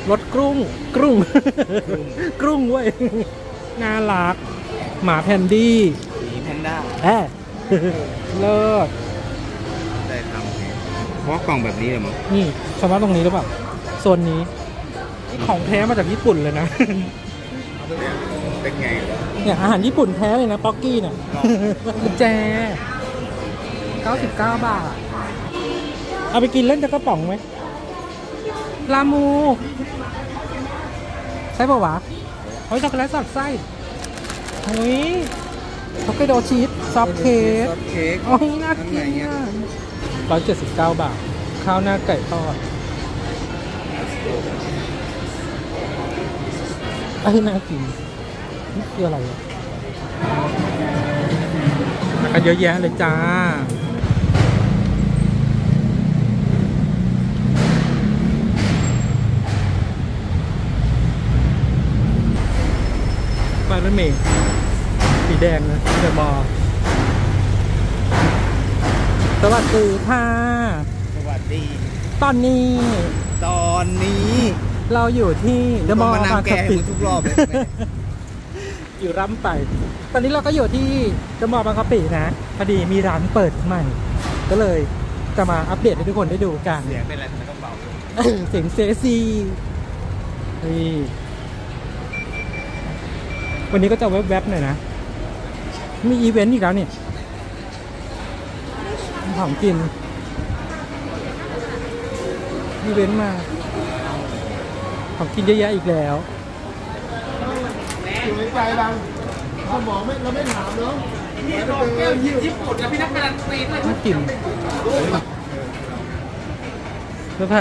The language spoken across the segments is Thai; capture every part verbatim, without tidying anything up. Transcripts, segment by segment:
รสกรุ้งกรุ้งกรุ้งเว้ยน่ารักหมาแพนดี้หมีแพนด้าแอบเลิศได้ทำเพราะกล่องแบบนี้เลยมั้งนี่เฉพาะตรงนี้หรือเปล่าโซนนี้นี่ของแท้มาจากญี่ปุ่นเลยนะเป็นไงเนี่ยอาหารญี่ปุ่นแท้เลยนะป๊อกกี้เนี่ยกุญแจเก้าสิบเก้าบาทเอาไปกินเล่นจะกระป๋องไหมลามูใช่ป่าวะเฮ้ยช็อกโกแลตสอดไส้เฮ้ยช็อกโกแลตชีสซอฟเค้กโอ้ยน่ากินอ่ะร้อยเจ็ดสิบเก้าบาทข้าวหน้าไก่ทอดไอ้น่ากินนี่คืออะไรอ่ะกันเยอะแยะเลยจ้าป้ายรถเมล์สีแดงนะเดอะมอลล์สวัสดีค่ะสวัสดีตอนนี้ตอนนี้เราอยู่ที่เดอะมอลล์บางกะปิทุกรอบเลยอยู่ร่ำไปตอนนี้เราก็อยู่ที่เดอะมอลล์บางกะปินะพอดีมีร้านเปิดใหม่ก็เลยจะมาอัปเดตให้ทุกคนได้ดูกันเสียงเป็นอะไรทำไมต้องเบาเสียงเซซีนี่วันนี้ก็จะแวบๆหน่อยนะมีอีเวนต์อีกแล้วเนี่ยของกินอีเวนต์มาของกินเยอะแยะอีกแล้วอยู่ในใจเราสมองไม่เราไม่ถามเนาะนี่โดนแก้วญี่ปุ่นกับพี่นักการันตีเลยน่ากินเสื้อผ้า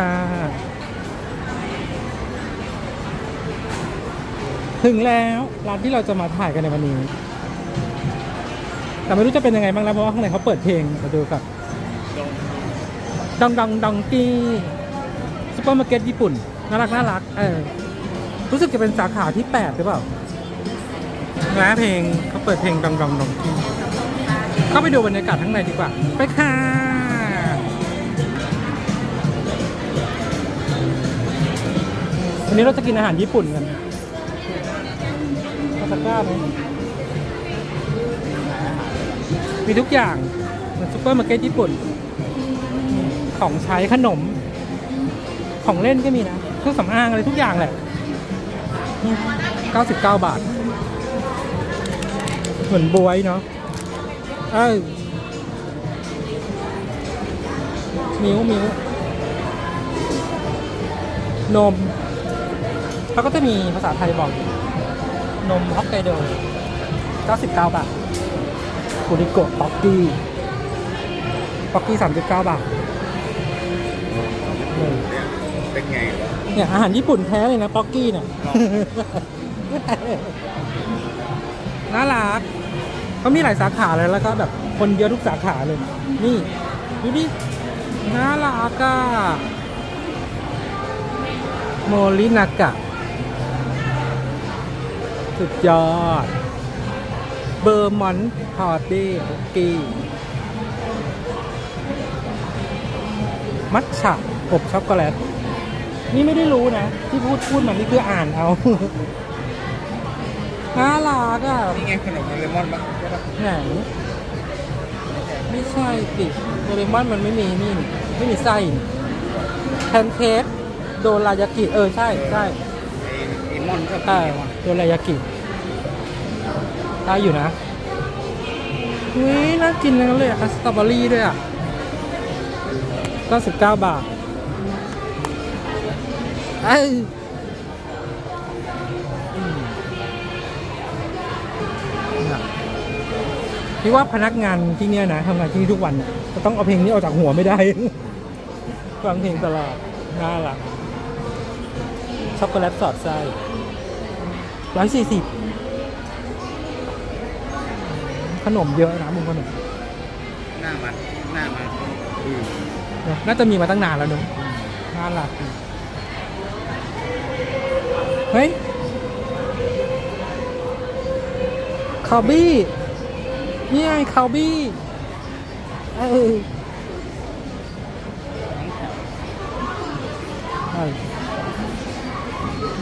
ถึงแล้วร้านที่เราจะมาถ่ายกันในวันนี้แต่ไม่รู้จะเป็นยังไงบ้างแล้วเพราะว่าข้างในเขาเปิดเพลงมาดูกับดองดองดองกี้ซุปเปอร์มาร์เก็ตญี่ปุ่นน่ารักน่ารักเออรู้สึกจะเป็นสาขาที่แปดหรือเปล่าร้านเพลงเขาเปิดเพลงดองดองดองกี้เข้าไปดูบรรยากาศข้างในดีกว่าไปค่ะวันนี้เราจะกินอาหารญี่ปุ่นกันตะกร้าไหมมีทุกอย่างเหมือนซุปเปอร์มาร์เก็ตญี่ปุ่นของใช้ขนมของเล่นก็มีนะเครื่องสำอางอะไรทุกอย่างแหละเก้าสิบเก้าบาทเหมือนบวยเนาะเอ้ยมิ้วมิ้วนมเขาก็จะมีภาษาไทยบอกนมฮอกไกโดเก้าสิบเก้าบาทคุริโกะป๊อกกี้ป๊อกกี้สามสิบเก้าบาทเป็นไงเนี่ยอาหารญี่ปุ่นแท้เลยนะป๊อกกี้เนี่ยน่ารักเขามีหลายสาขาเลยแล้วก็แบบคนเยอะทุกสาขาเลยนี่ดูดิน่ารักอะโมรินากะสุดยอดเบอร์มอนพาร์ตี้คุกกี้มัทฉะอบช็อกโกแลตนี่ไม่ได้รู้นะที่พูดพูดมันนี่คืออ่านเอาน่ารักอ่ะนี่ไงขนมเลมอนบ้างไหนไม่ใช่สิเลมอนมันไม่มีนี่ไม่มีไส้แพนเค้กโดรายากิเออใช่ใช่เลมอนก็ใช่โดรายากิได้อยู่นะอุ้ยน่ากินเลยอะสตรอเบอรี่ด้วยอ่ะเก้าสิบเก้าบาทไอ้พี่ว่าพนักงานที่เนี่ยนะทำงานที่นี่ทุกวันจะต้องเอาเพลงนี้ออกจากหัวไม่ได้ฟังเพลงตลอดน่ารักช็อกโกแลตสอดไส้ร้อยสี่สิบขนมเยอะนะมุมขนมหน้ามันหน้ามันน่าจะมีมาตั้งนานแล้วนุ๊กน่ารักเฮ้ยคาบี้นี่ไงคาบี้เออ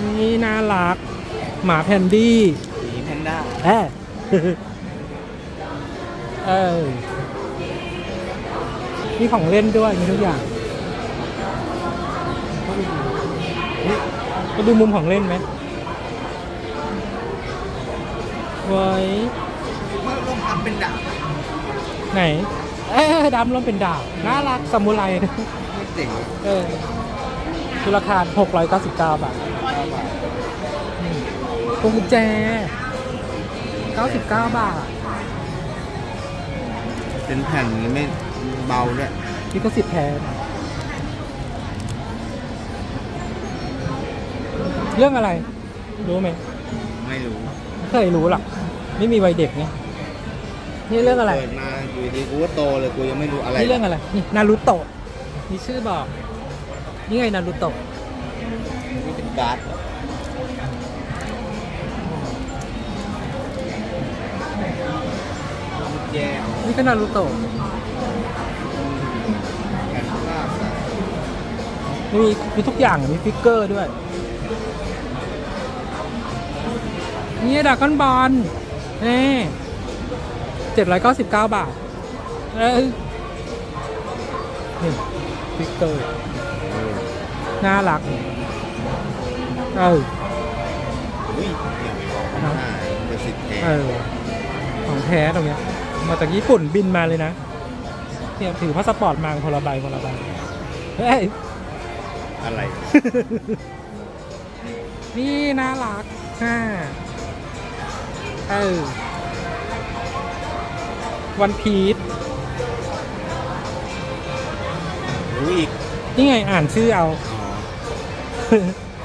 นี่น่ารัก หมาแพนดี้หมีแพนด้าเออ เออมีของเล่นด้วยมีทุกอย่างก็ดูมุมของเล่นไหมไว้เมื่อลงทำเป็นดาบไหน เออดำล้มเป็นดาบน่ารักซามูไรนะไม่เจ๋งเออคือราคาหกร้อยเก้าสิบเก้าบาทพวงกุญแจเก้าสิบเก้าบาทเป็นแผ่นไม่เบาด้วยนี่ก็สิบแทนเรื่องอะไร รู้ไหมไม่รู้ไม่เคยรู้หรอกไม่มีวัยเด็กไงนี่เรื่องอะไรเกิดมาอยู่ดีกูก็โตเลยกูยังไม่รู้อะไรนี่เรื่องอะไรนี่นารูโตะมีชื่อบอกนี่ไงนารูโตะนี่เป็นการ์ดแย่นี่ก็นารูโตะแผ่นภาพมีมีทุกอย่างมีฟิกเกอร์ด้วยนี่ดราก้อนบอลนี่เจ็ดร้อยเก้าสิบเก้าบาทเอ้ยนี่ฟิกเกอร์น่ารักเอออุ้ยอ่าเป็นสิบแทเอน อของแท้ตรงเนี้ยมาจากญี่ปุ่นบินมาเลยนะเนี่ยถือพาสปอร์ตมาคนละใบคนละใบเฮ้ยอะไรนี่น่ารักฮ่าเออวันพีชรู้อีกนี่ไงอ่านชื่อเอาอ๋อ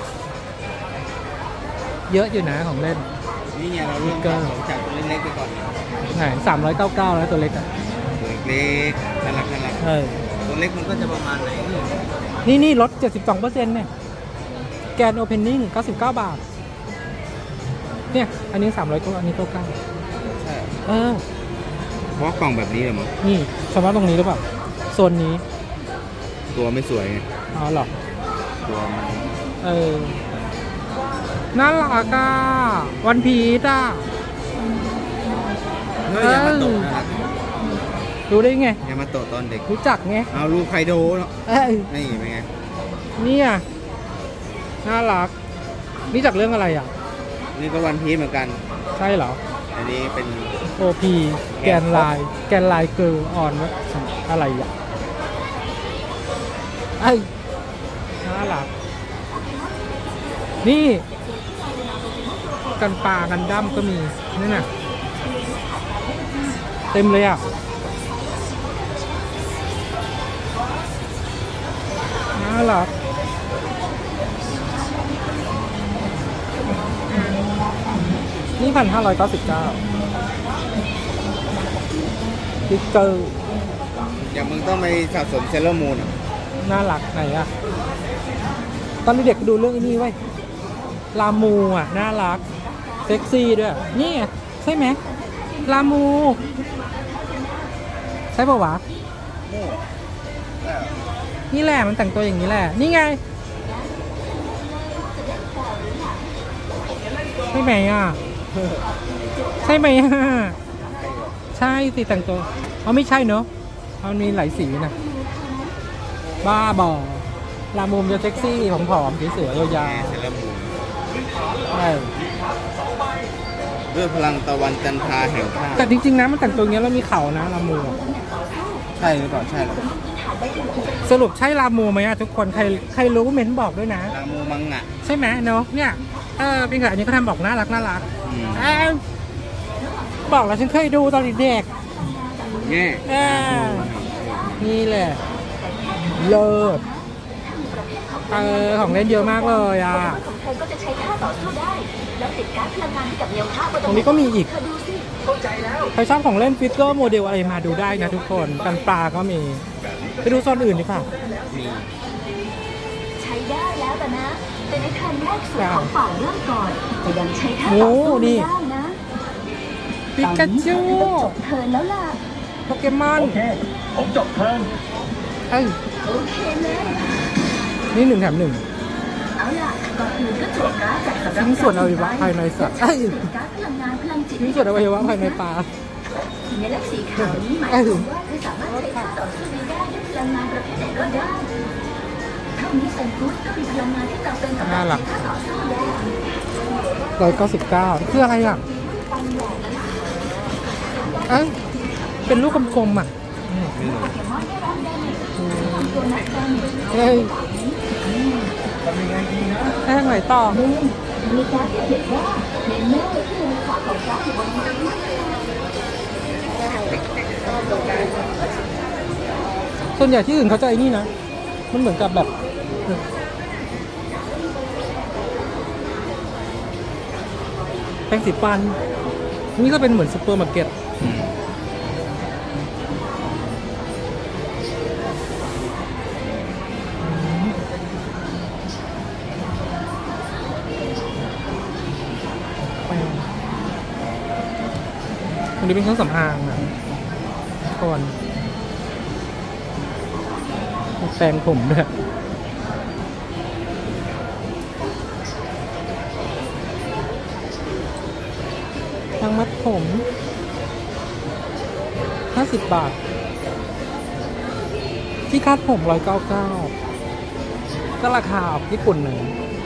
เยอะอยู่นะของเล่นนี่ไงเราเริ่มจากของจากตัวเล็กๆไปก่อนเนี่ยไหนสามร้อยเก้าเก้าแล้วตัวเล็กอ่ะตัวเล็กๆน่ารักน่ารักเออตัวเล็กมันก็จะประมาณไหนเนี่ยนี่นี่ลดเจ็ดสิบสองเปอร์เซ็นต์เนี่ยแกนโอเพนนิ่งเก้าสิบเก้าบาทเนี่ยอันนี้สามร้อยตัวอันนี้เก้าเก้าใช่เออเพราะกล่องแบบนี้เหรอมั้งนี่เฉพาะตรงนี้หรือเปล่าโซนนี้ตัวไม่สวยไงอ๋อเหรอตัวมันเออน่ารักอ่ะวันพีชอ่ะเฮ้ยยามาโตะน่ารักรู้ได้ไงยามาโตะตอนเด็กรู้จักไงเอาลูกไคโดเนาะเอ้ยนี่เป็นไงเนี่ยน่ารักนี่จากเรื่องอะไรอ่ะนี่ก็วันพีชเหมือนกันใช่เหรออันนี้เป็นโอพีแกนไลน์แกนไลน์เกิร์ลออนวะอะไรอ่ะไอ้ยน่ารักนี่ กันปลากันดั้มก็มีนี่น่ะเต็มเลยอ่ะน่ารักนี่พันห้าร้อยเก้าสิบเก้าติ๊กเกอร์อย่างมึงต้องไปสะสมเซเลอร์มูนอะน่ารักไหนอ่ะตอนเด็กๆดูเรื่องไอ้นี้ไว้ยลามูอ่ะน่ารักเซ็กซี่ด้วยนี่ไงใช่ไหมลามูใช่ป่าวะนี่แหละมันแต่งตัวอย่างนี้แหละนี่ไงใช่ไหมอ่ะใช่ไหมอ่ะใช่สิแต่งตัวเอาไม่ใช่เนอะมันมีหลายสีนะบ้าบอลามูมจะเซ็กซี่ผอมๆสวยๆยาวเซเลอร์มูนๆใช่ด้วยพลังตะวันจันทราแห่งชาติแต่จริงๆนะมันแต่งตัวอย่างเงี้ยแล้วมีเข่านะลามูอะใช่หรือเปล่าใช่หรอสรุปใช่ลามูไหมอะทุกคนใครใครรู้เม้นบอกด้วยนะลามูมังงะใช่ไหมเนาะเนี่ยเออเป็นแบบอันนี้เขาทำบอกน่ารักน่ารักอืมอ้าวบอกแล้วฉันเคยดูตอนเด็กแง่ๆอ่านี่แหละเลิศเออของเล่นเยอะมากเลยอ่ะของเธอก็จะใช้ท่าต่อสู้ได้ แล้วติดการพลังงานให้กับเนวท่าบนตรงนี้ก็มีอีกเธอดูสิใครชอบของเล่นฟิกเกอร์โมเดลอะไรมาดูได้นะทุกคนกันปลาก็มีไปดูโซนอื่นดีกว่ามีใช้ได้แล้วแต่นะ เป็นไอ้คันแรกสุดของฝ่ายเริ่มก่อนแต่ยังใช้ท่าโอ้ต่อสู้นี่ไม่ได้นะปิกาจูตอนนี้เธอต้องจบเทิร์นแล้วล่ะโปเกมอนโอเค ผมจบเทิร์นเอ้ยโอเคเลยนี่หนึ่งแถมหนึ่งเอาล่ะก่อนอื่นก็จบการ์ดชิ้นส่วนอวัยวะภายในสัตว์เอ้ยก๊าซพลังงานพลังจิตชิ้นส่วนอวัยวะภายในปลาสัญลักษณ์สีขาวนี้หมายถึงว่าเธอสามารถใช้ท่าต่อสู้นี้ได้ด้วยพลังงานประเภทไหนก็ได้เท่านี้แซนกูดก็เป็นพลังงานที่จำเป็นสำหรับใช้ท่าต่อสู้แล้วร้อยเก้าสิบเก้าคืออะไรอ่ะเอ้ยเป็นลูกกลมๆอ่ะเฮ้ยแห้งไหนต่อมีการที่เขียนว่าในเมื่อที่มีขวาของก๊าซอยู่บนนี้ส่วนใหญ่ที่อื่นเขาจะไอ้นี่นะมันเหมือนกับแบบแป้งสีฟันนี่ก็เป็นเหมือนซุปเปอร์มาร์เก็ตอันนี้เป็นเครื่องสำอางอ่ะก่อนแปรงผมด้วยทางมัดผมห้าสิบบาทที่คาดผมร้อยเก้าเก้าก็ราคาออกญี่ปุ่นหนึ่ง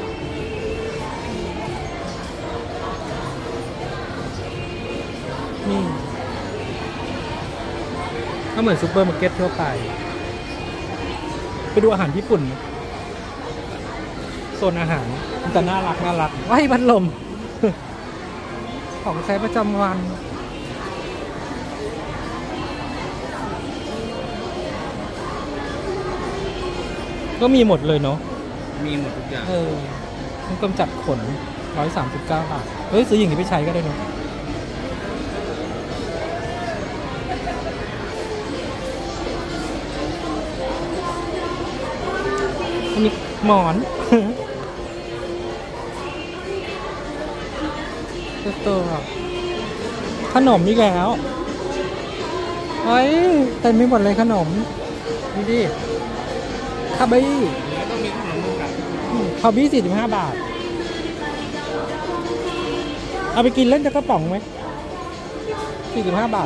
นี่ก็เหมือนซุปเปอร์มาร์เก็ตทั่วไปไปดูอาหารญี่ปุ่นโซนอาหารมันจะน่ารักน่ารักว้ายพัดลม ของใช้ประจำวันก็มีหมดเลยเนาะมีหมดทุกอย่างเออมันกำจัดขนร้อยสามสิบเก้าบาทเฮ้ยซื้ออย่างนี้ไปใช้ก็ได้เนาะอันนี้หมอน ตัวขนมอีกแล้วเฮ้ยเต็มไปหมดเลยขนมนี่ดิคาบี้แล้วต้องมีขนมกับคาบี้สี่สิบห้าบาทเอาไปกินเล่นจะกระป๋องไหมสี่สิบห้าบาท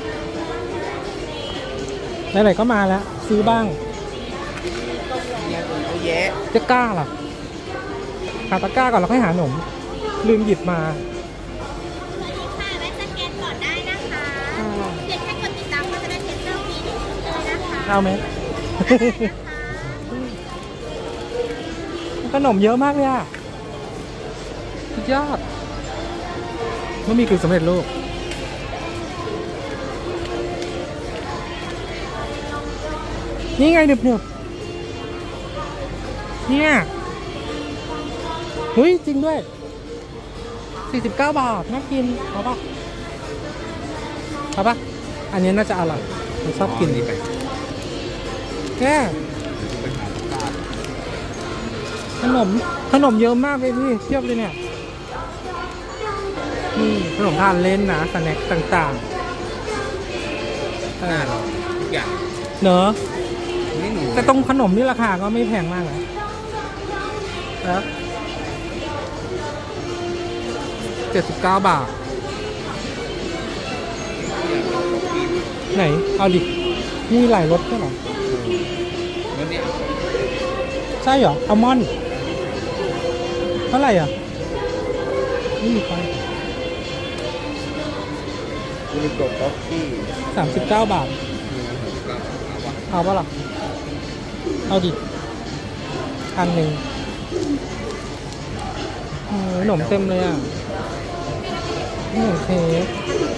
ไหนๆก็มาแล้วซื้อบ้างเนี่ยเยอะแยะจะกล้าล่ะหาตะกร้าก่อนแล้วค่อยหาขนมลืมหยิบมาค่ะไว้สแกนก่อนได้นะคะเพียงแค่กดติดตามก็จะได้เทสเตอร์ฟรีหนึ่งชุดเลยนะคะเอาไหม ขนมเยอะมากเลยอ่ะสุดยอดมันมีกึ่งสำเร็จรูปนี่ไงหนึบหนึบเนี่ยเฮ้ยจริงด้วยสี่สิบเก้าบาทน่ากินเอาปะเอาปะอันนี้น่าจะอร่อยผมชอบกินนี่ไปแค่ขนมขนมเยอะมากเลยพี่เทียบเลยเนี่ยนี่ขนมทานเล่นนะสแน็คต่างๆเอหน้าอเราทุกอย่างเนอะนี่หนูแต่ตรงขนมนี่ราคาก็ไม่แพงมากนะแล้วเจ็ดสิบเก้าบาทไหนเอาดินี่หลายรสใช่หรอแล้วเนี่ยใช่เหรออัลมอนด์เท่าไหร่อ่ะนี่มีไปยูนิโกะคอฟฟี่สามสิบเก้าบาท เอาปะล่ะ เอาดิอันหนึ่งโอ้ยขนมเต็มเลยอ่ะขนมเค้ก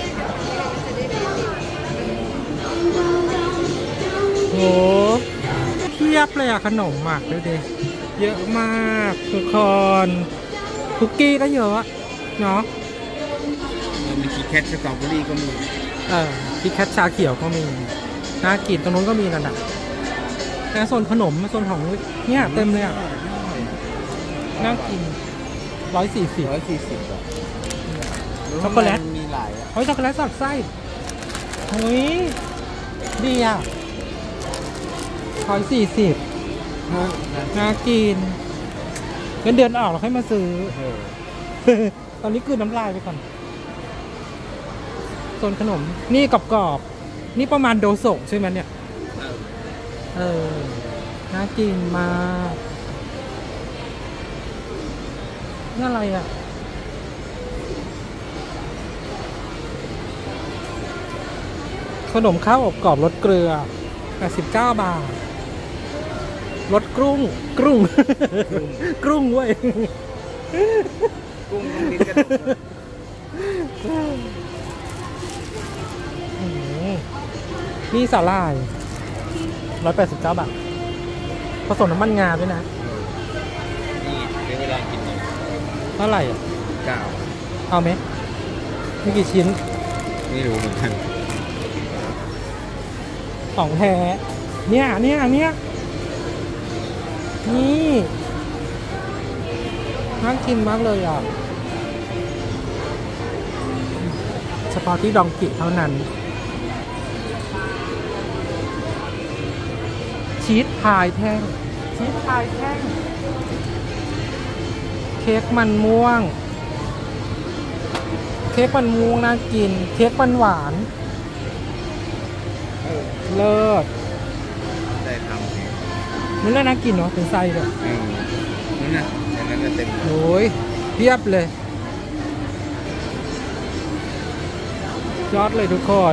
โหเพียบเลยอ่ะขนมอ่ะดูดิเยอะมากทุกคนคุกกี้ก็เยอะเนาะมีคิดแคทสตรอเบอรี่ก็มีเออที่แคทชาเขียวก็มีน่ากินตรงนู้นก็มีนั่นแหละแต่โซนขนมโซนของเนี่ยเต็มเลยอ่ะน่ากินร้อยสี่สิบร้อยสี่สิบอ่ะช็อกโกแลตมีหลายอ่ะเฮ้ยช็อกโกแลตสอดไส้เฮ้ยดีอ่ะร้อยสี่สิบน่ากินเงินเดือนออกเราค่อยมาซื้อเออตอนนี้คือน้ำลายไปก่อนโซนขนมนี่กรอบๆนี่ประมาณโดโซะใช่ไหมเนี่ยเออน่ากินมากนี่อะไรอ่ะขนมข้าวอบกรอบรสเกลือแปดสิบเก้าบาทรสกรุ้งกรุ้งกรุ้งเว้ยกุ้งต้องกินกันอืมนี่สาหร่ายร้อยแปดสิบเก้าบาทผสมน้ำมันงาด้วยนะนี่ใช้เวลากินหน่อยเท่าไหร่อ่ะเก้าเอาไหมมีกี่ชิ้นไม่รู้เหมือนกันของแท้เนี่ยเนี่ยเนี่ยนี่น่ากินมากเลยอ่ะเฉพาะที่ดองกิเท่านั้นชีสพายแท่งชีสพายแท่งเค้กมันม่วงเค้กมันม่วงน่ากินเค้กมันหวานเลิศได้ทำเองมันน่ากินเนาะเป็นไส้เลยอืมนั่นน่ะอันนั้นจะเต็มโอ้ยเพียบเลย ยอดเลยทุกคน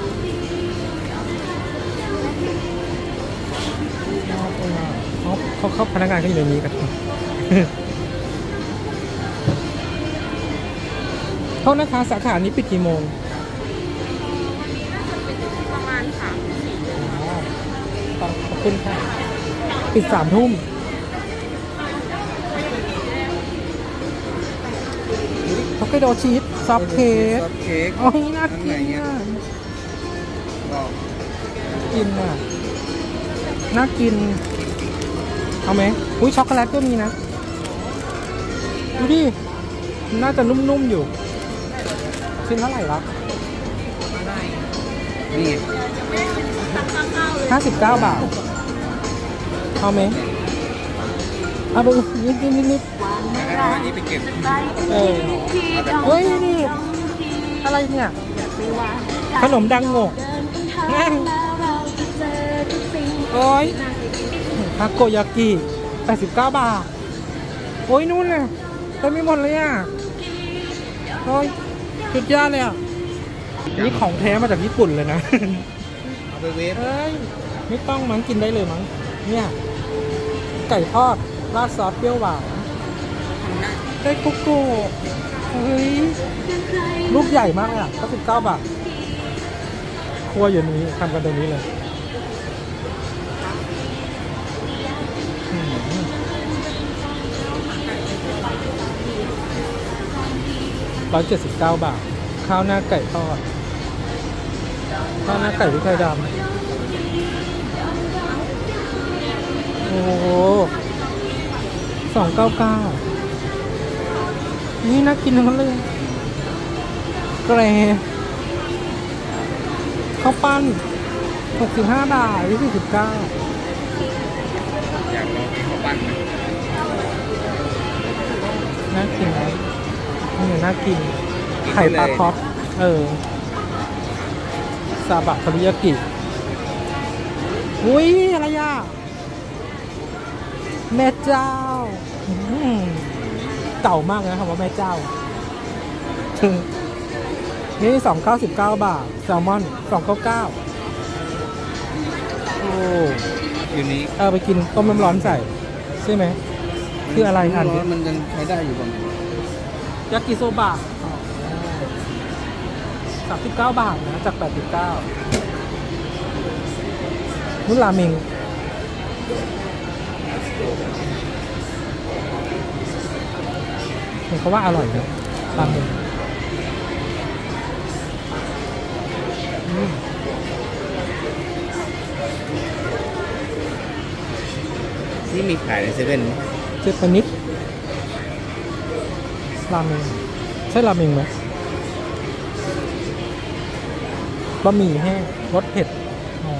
เขาเขาเขาพนักงานเขาอยู่ในนี้กัน โทษนะคะสาขานี้ปิดกี่โมงประมาณสามสี่ขอบคุณค่ะ ปิดสามทุ่มฮอกไกโดชีสซอฟต์เค้กซอฟต์เค้กโอ้ยน่ากินข้างในเยอ่ะก็กินอ่ะ น่ากิน เอาไหมอุ้ยช็อกโกแลตก็มีนะ ดูดิ น่าจะนุ่มๆอยู่ ชิ้นเท่าไหร่ละนี่ไงห้าสิบเก้าบาท เอาไหมเอาไปนิดนิดนิดนิดเอาอันนี้ไปเก็บเออเอาแบบเฮ้ยนี่ อะไรเนี่ย ขนมดังโงกนั่งโอ้ยทาโกยากิแปดสิบเก้าบาท โอ้ยนู่นเลยเต็มไปหมดเลยอ่ะโอ้ยสุดยอดเลยอ่ะ นี่ของแท้มาจากญี่ปุ่นเลยนะเอาไปเวฟเอ้ย ไม่ต้องมั้งกินได้เลยมั้ง เนี่ย ไก่ทอดราดซอสเปรี้ยวหวานไก่กุ๊กโก้เฮ้ย ลูกใหญ่มากอ่ะก็สิบเก้าบาท ครัวอยู่นี้ทำกันตรงนี้เลยร้อยเจ็ดสิบเก้าบาท ข้าวหน้าไก่ทอด ข้าวหน้าไก่พริกไทยดำโอ้โหสองเก้าเก้านี่น่ากินทั้งนั้นเลยแกรข้าวปั้นหกสิบห้าบาทหรือสี่สิบเก้าอยากลองกินข้าวปั้นไหมน่ากินไหมนี่น่ากิน ไข่ปลาคอฟเออ ซาบะทาริยากิ อุ้ยอะไรอ่ะ แม่เจ้าอืมเก่ามากนะคำว่าแม่เจ้า นี่สองเก้าสิบเก้าบาท แซลมอนสองเก้าเก้าโอ้อยู่นี้เออไปกินต้มน้ำร้อนใส่ ใช่ไหม คืออะไรอันร้นี้อนมันยังใช้ได้อยู่บ้างยากิโซบะสามสิบเก้าบาทนะ จากแปดสิบเก้านุ่นราเมงเห็นเขาว่าอร่อยนะราเมงอืมนี่มีขายในเซเว่นเจแปนิสราเมงใช่ราเมงไหมบะหมี่แห้งรสเผ็ด อ๋อ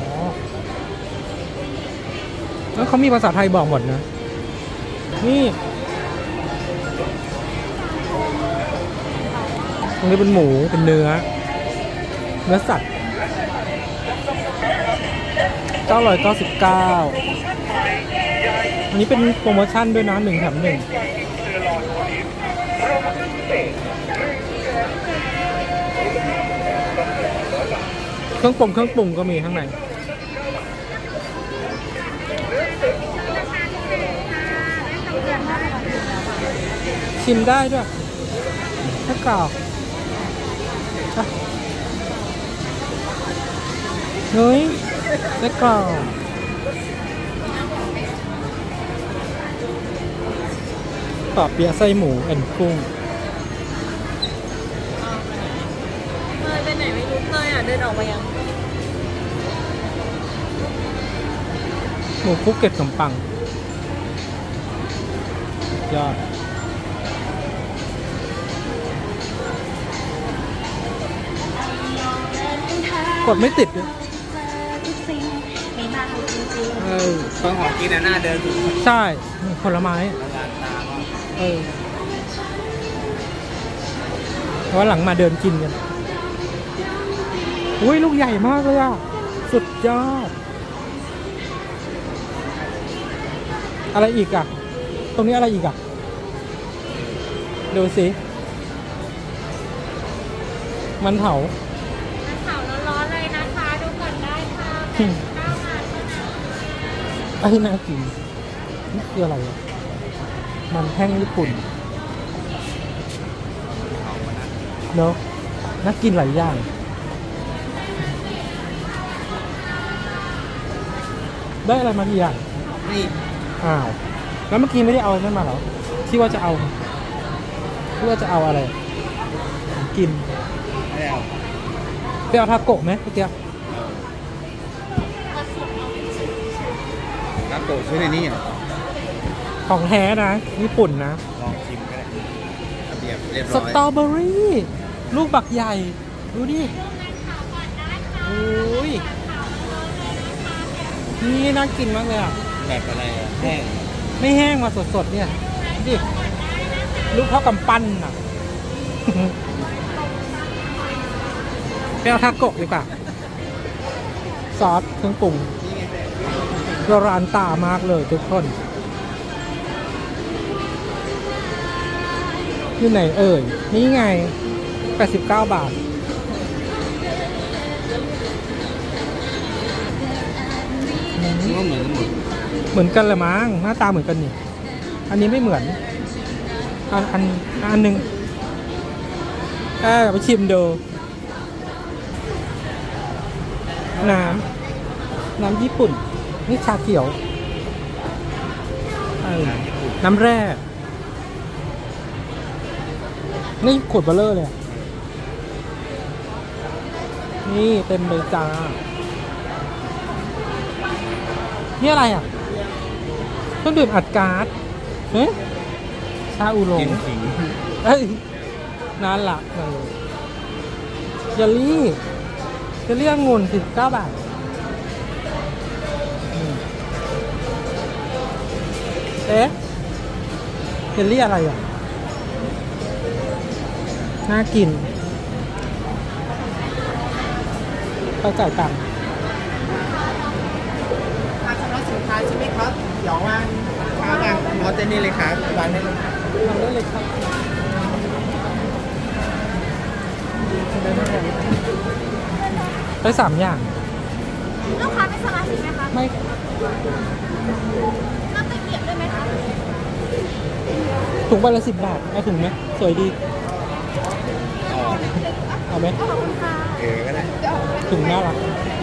แล้วเขามีภาษาไทยบอกหมดนะ นี่ตรงนี้เป็นหมูเป็นเนื้อเนื้อสัตว์เก้าร้อยเก้าสิบเก้าอันนี้เป็นโปรโมชั่นด้วยนะหนึ่งแถมหนึ่งเครื่องปรุงเครื่องปรุงก็มีข้างในชิมได้ด้วยถ้ากรอบอ่ะเฮ้ยได้กรอบต่อเปี๊ยะไส้หมูแอนกุ้งเนยไปไหนไม่รู้เนยอ่ะเดินออกมายังหมูคุกเก็ตขนมปังยอดกดไม่ติดด้วยเออต้องของกินหน้าเดินสุดใช่ผลไม้เออเพราะหลังมาเดินกินกันอุ้ยลูกใหญ่มากเลยอ่ะสุดยอดอะไรอีกอ่ะตรงนี้อะไรอีกอ่ะดูสิมันเผาเผาร้อนๆเลยนะคะดูก่อนได้ค่ะแปดสิบเก้าบาทเท่านั้นไอ้น่ากินนี่คืออะไรอ่ะมันแห้งญี่ปุ่นเนอะน่ากินหลายอย่างได้อะไรมากี่อย่างนี่อ้าวแล้วเมื่อกี้ไม่ได้เอานั่นมาเหรอที่ว่าจะเอาที่ว่าจะเอาอะไรของกินไม่เอาไปเอาทาโกะไหมเมื่อกี้น้ำโตช่วยในนี้เหรอของแท้นะญี่ปุ่นนะลองชิมก็ได้ระเบียบเรียบสร้อยตรอเบอรี่ลูกบักใหญ่ดูดิโอ้ยนี่น่ากินมากเลยอ่ะแบบอะไรอะแห้งไม่แห้งมาสดๆเนี่ยดิลูกเท่ากำปั้นอ่ะ ไปเอาทาโกะดีกว่าซอสเครื่องปรุงร้านตามากเลยทุกคนอยู่ไหนเอ่ยนี่ไงแปดสิบเก้าบาทอืมก็เหมือนกันหมดเหมือนกันเลยมั้งหน้าตาเหมือนกันนี่อันนี้ไม่เหมือนอันอันอันหนึ่งเออไปชิมดูน้ำน้ำญี่ปุ่นนี่ชาเขียวเออน้ำแร่นี่ขวดเบลเลอร์เลยอะนี่เต็มเลยจ้านี่อะไรอ่ะเครื่องดื่มอัดก๊าซเฮ้ยชาอูหลกิงนขิงเอ้ยน่ารักเลยเยลลี่เยลลี่องุ่นสิบเก้าบาทอืมเอ๊ะเยลลี่อะไรอ่ะน่ากินไปจ่ายตังค์มาชำระสินค้าใช่ไหมครับเดี๋ยววางค้าวางรอเจนี่เลยครับวางได้เลยทำได้เลยครับได้สามอย่างลูกค้าเป็นสมาชิกไหมคะไม่รับตะเกียบด้วยไหมคะถุงใบละสิบบาทเอาถุงไหมสวยดีอ๋อเอาไหมขอบคุณค่ะเออก็ได้ถุงน่ารัก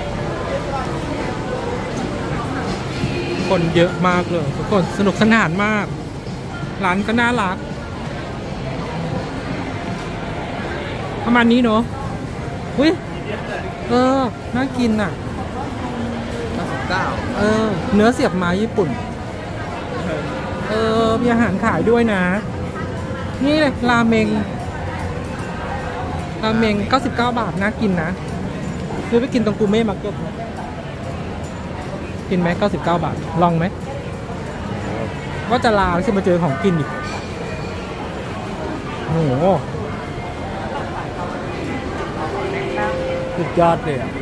คนเยอะมากเลยทุกคนสนุกสนานมาก ร้านก็น่ารักประมาณนี้เนอะอุ้ยเออน่ากินอ่ะเก้าสิบเก้าเออเนื้อเสียบไม้ญี่ปุ่นเออมีอาหารขายด้วยนะ นี่เลยราเมงราเมงเก้าสิบเก้าบาทน่ากินนะซื้อไปกินตรงกูเม่มาร์เก็ตนะกินไหมเก้าสิบเก้าบาทลองไหมว่าจะลาแล้วจะมาเจอของกินอีกโอ้โหสุดยอดเลยอ่ะ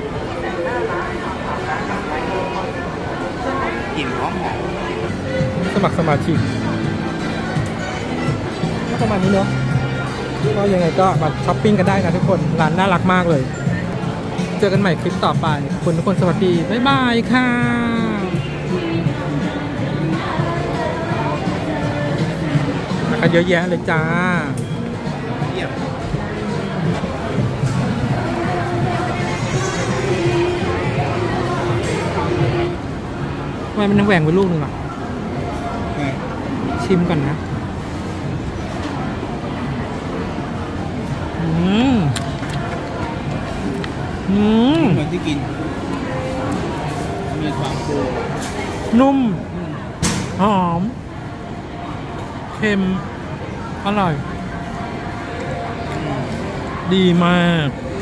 กลิ่นหอมหอมสมัครสมาชิกก็ประมาณนี้เนาะก็ยังไงก็มาช้อปปิ้งกันได้นะทุกคนร้านน่ารักมากเลย เจอกันใหม่คลิปต่อไปขอบคุณทุกคนสวัสดี บ๊ายบายค่ะแล้วก็เยอะแยะเลยจ้าเยี่ยมทำไมมันแหว่งไปลูกหนึ่งอ่ะ ชิมก่อนนะ อืม อืมเหมือนที่กิน มีความโคนุ่ม หอม เค็ม อร่อย ดีมาก